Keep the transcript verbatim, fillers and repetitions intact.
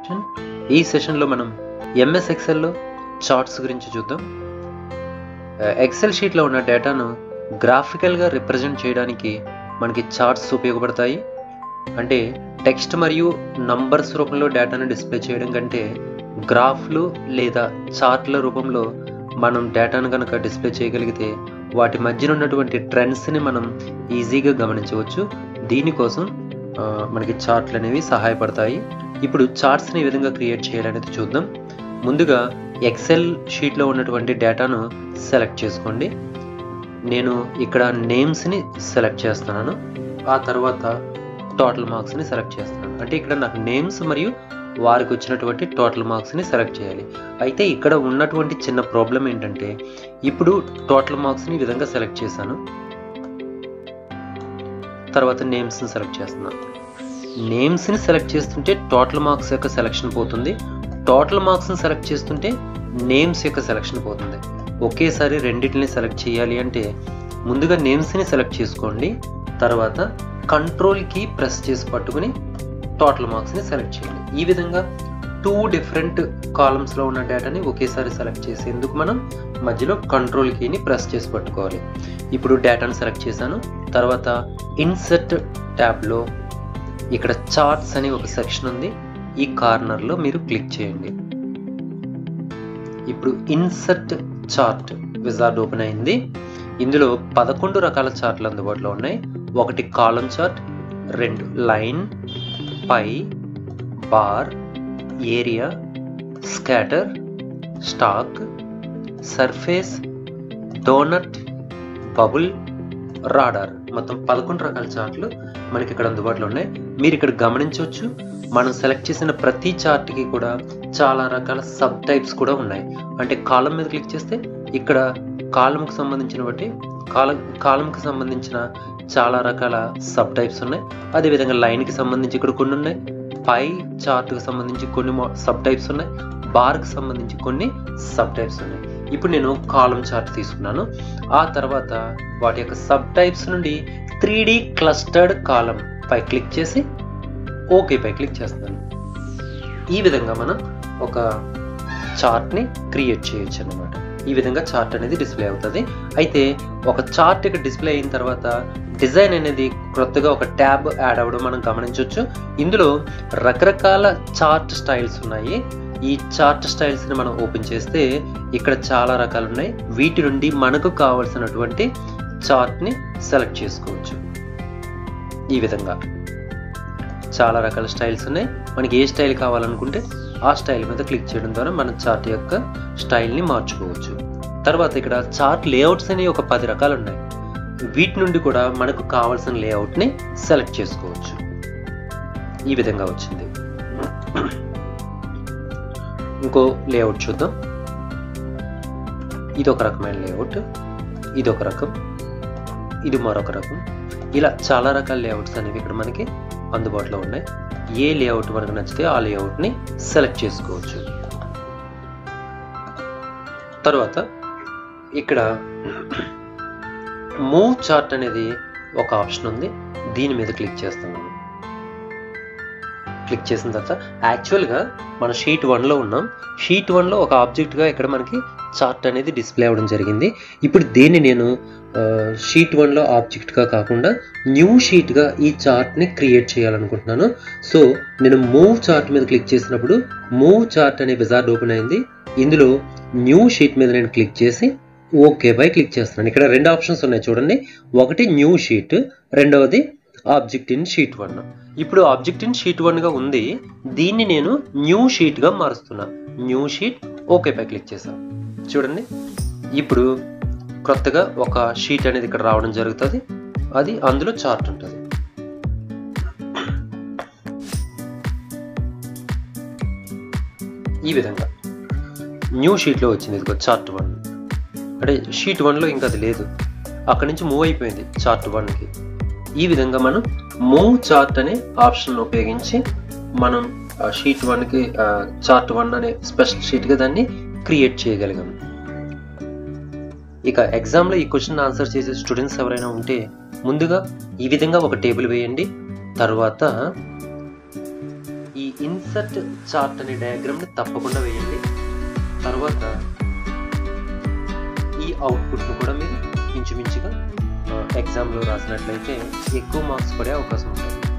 ఈ సెషన్లో మనం ఎంఎస్ ఎక్సెల్లో చార్ట్స్ గురించి చూద్దాం. ఎక్సెల్ షీట్లో ఉన్న డేటాను గ్రాఫికల్గా రిప్రజెంట్ చేయడానికి మనకి చార్ట్స్ ఉపయోగపడతాయి. అంటే టెక్స్ట్ మరియు నంబర్స్ రూపంలో డేటాను డిస్ప్లే చేయడం కంటే గ్రాఫ్లు లేదా చార్ట్ల రూపంలో మనం డేటాను కనుక డిస్ప్లే చేయగలిగితే వాటి మధ్యన ఉన్నటువంటి ట్రెండ్స్ని మనం ఈజీగా గమనించవచ్చు. దీనికోసం మనకి చార్ట్లు అనేవి సహాయపడతాయి. ఇప్పుడు చార్ట్స్ని ఏ విధంగా క్రియేట్ చేయాలనేది చూద్దాం. ముందుగా ఎక్సెల్ షీట్లో ఉన్నటువంటి డేటాను సెలెక్ట్ చేసుకోండి. నేను ఇక్కడ నేమ్స్ని సెలెక్ట్ చేస్తున్నాను. ఆ తర్వాత టోటల్ మార్క్స్ని సెలెక్ట్ చేస్తున్నాను. అంటే ఇక్కడ నాకు నేమ్స్ మరియు వారికి వచ్చినటువంటి టోటల్ మార్క్స్ని సెలెక్ట్ చేయాలి. అయితే ఇక్కడ ఉన్నటువంటి చిన్న ప్రాబ్లం ఏంటంటే ఇప్పుడు టోటల్ మార్క్స్ని ఈ విధంగా సెలెక్ట్ చేశాను. తర్వాత నేమ్స్ని సెలెక్ట్ చేస్తున్నాను. నేమ్స్ని సెలెక్ట్ చేస్తుంటే టోటల్ మార్క్స్ యొక్క సెలెక్షన్ పోతుంది. టోటల్ మార్క్స్ని సెలెక్ట్ చేస్తుంటే నేమ్స్ యొక్క సెలెక్షన్ పోతుంది. ఒకేసారి రెండింటిని సెలెక్ట్ చేయాలి అంటే ముందుగా నేమ్స్ని సెలెక్ట్ చేసుకోండి. తర్వాత కంట్రోల్ కీ ప్రెస్ చేసి పట్టుకుని టోటల్ మార్క్స్ని సెలెక్ట్ చేయండి. ఈ విధంగా టూ డిఫరెంట్ కాలమ్స్లో ఉన్న డేటాని ఒకేసారి సెలెక్ట్ చేసేందుకు మనం మధ్యలో కంట్రోల్ కీని ప్రెస్ చేసి పట్టుకోవాలి. ఇప్పుడు డేటాను సెలెక్ట్ చేశాను. తర్వాత ఇన్సర్ట్ ట్యాబ్లో ఇక్కడ చార్ట్స్ అని ఒక సెక్షన్ ఉంది. ఈ కార్నర్లో మీరు క్లిక్ చేయండి. ఇప్పుడు ఇన్సర్ట్ చార్ట్ విజార్డ్ ఓపెన్ అయింది. ఇందులో పదకొండు రకాల చార్ట్లు అందుబాటులో ఉన్నాయి. ఒకటి కాలం చార్ట్, రెండు line, pie, bar, area, scatter, stock, surface, donut, bubble, radar. మొత్తం పదకొండు రకాల చార్ట్లు మనకి ఇక్కడ అందుబాటులో ఉన్నాయి. మీరు ఇక్కడ గమనించవచ్చు, మనం సెలెక్ట్ చేసిన ప్రతి చార్ట్కి కూడా చాలా రకాల సబ్ టైప్స్ కూడా ఉన్నాయి. అంటే కాలం మీద క్లిక్ చేస్తే ఇక్కడ కాలంకి సంబంధించిన బట్టి కాలం కాలంకి సంబంధించిన చాలా రకాల సబ్ టైప్స్ ఉన్నాయి. అదేవిధంగా లైన్కి సంబంధించి ఇక్కడ కొన్ని ఉన్నాయి. పై చార్ట్కి సంబంధించి కొన్ని సబ్ టైప్స్ ఉన్నాయి. బార్కి సంబంధించి కొన్ని సబ్ టైప్స్ ఉన్నాయి. ఇప్పుడు నేను కాలం చార్ట్ తీసుకున్నాను. ఆ తర్వాత వాటి యొక్క సబ్ టైప్స్ నుండి త్రీ డి క్లస్టర్డ్ కాలం పై క్లిక్ చేసి ఓకే పై క్లిక్ చేస్తాను. ఈ విధంగా మనం ఒక చార్ట్ని క్రియేట్ చేయొచ్చు అన్నమాట. ఈ విధంగా చార్ట్ అనేది డిస్ప్లే అవుతుంది. అయితే ఒక చార్ట్ ఇక్కడ డిస్ప్లే అయిన తర్వాత డిజైన్ అనేది కొత్తగా ఒక ట్యాబ్ యాడ్ అవ్వడం మనం గమనించవచ్చు. ఇందులో రకరకాల చార్ట్ స్టైల్స్ ఉన్నాయి. ఈ చార్ట్ స్టైల్స్ని మనం ఓపెన్ చేస్తే ఇక్కడ చాలా రకాలు ఉన్నాయి. వీటి నుండి మనకు కావలసినటువంటి చార్ట్ని సెలెక్ట్ చేసుకోవచ్చు. ఈ విధంగా చాలా రకాల స్టైల్స్ ఉన్నాయి. మనకి ఏ స్టైల్ కావాలనుకుంటే ఆ స్టైల్ మీద క్లిక్ చేయడం ద్వారా మన చార్ట్ యొక్క స్టైల్ని మార్చుకోవచ్చు. తర్వాత ఇక్కడ చార్ట్ లేఅవుట్స్ అని ఒక పది రకాలు ఉన్నాయి. వీటి నుండి కూడా మనకు కావాల్సిన లేఅవుట్ని సెలెక్ట్ చేసుకోవచ్చు. ఈ విధంగా వచ్చింది. ఇంకో లేఅవుట్ చూద్దాం. ఇది ఒక రకమైన లేఅవుట్, ఇది ఒక రకం, ఇది మరొక రకం. ఇలా చాలా రకాల లేఅవుట్స్ అనేవి ఇక్కడ మనకి అందుబాటులో ఉన్నాయి. ఏ లేఅవుట్ మనకు నచ్చితే ఆ లేఅవుట్ని సెలెక్ట్ చేసుకోవచ్చు. తర్వాత ఇక్కడ మూవ్ చార్ట్ అనేది ఒక ఆప్షన్ ఉంది. దీని మీద క్లిక్ చేస్తున్నాను. క్లిక్ చేసిన తర్వాత యాక్చువల్గా మన షీట్ వన్లో ఉన్నాం. షీట్ వన్లో ఒక ఆబ్జెక్ట్గా ఇక్కడ మనకి చార్ట్ అనేది డిస్ప్లే అవ్వడం జరిగింది. ఇప్పుడు దీన్ని నేను షీట్ వన్లో ఆబ్జెక్ట్గా కాకుండా న్యూ షీట్గా ఈ చార్ట్ని క్రియేట్ చేయాలనుకుంటున్నాను. సో నేను మూవ్ చార్ట్ మీద క్లిక్ చేసినప్పుడు మూవ్ చార్ట్ అనే విజార్డ్ ఓపెన్ అయింది. ఇందులో న్యూ షీట్ మీద నేను క్లిక్ చేసి ఓకే పై క్లిక్ చేస్తున్నాను. ఇక్కడ రెండు ఆప్షన్స్ ఉన్నాయి చూడండి. ఒకటి న్యూ షీట్, రెండవది ఆబ్జెక్ట్ ఇన్ షీట్ వన్. ఇప్పుడు ఆబ్జెక్ట్ ఇన్ షీట్ వన్గా ఉంది. దీన్ని నేను న్యూ షీట్గా మారుస్తున్నా. న్యూ షీట్ ఓకే పై క్లిక్ చేశాను. చూడండి, ఇప్పుడు కొత్తగా ఒక షీట్ అనేది ఇక్కడ రావడం జరుగుతుంది. అది అందులో చార్ట్ ఉంటుంది. ఈ విధంగా న్యూ షీట్లో వచ్చింది. ఇదిగో చార్ట్ వన్. అంటే షీట్ వన్లో ఇంకా అది లేదు, అక్కడి నుంచి మూవ్ అయిపోయింది చార్ట్ వన్కి. ఈ విధంగా మనం మూవ్ చార్ట్ అనే ఆప్షన్ ఉపయోగించి మనం షీట్ వన్కి చార్ట్ వన్ అనే స్పెషల్ షీట్గా దాన్ని క్రియేట్ చేయగలిగాం. ఇక ఎగ్జామ్లో ఈ క్వశ్చన్ ఆన్సర్ చేసే స్టూడెంట్స్ ఎవరైనా ఉంటే ముందుగా ఈ విధంగా ఒక టేబుల్ వేయండి. తర్వాత ఈ ఇన్సర్ట్ చార్ట్ అనే డయాగ్రామ్ని తప్పకుండా వేయండి. తర్వాత ఈ అవుట్పుట్ను కూడా మీరు ఇంచుమించుగా ఎగ్జామ్లో రాసినట్లయితే ఎక్కువ మార్క్స్ పడే అవకాశం ఉంటుంది.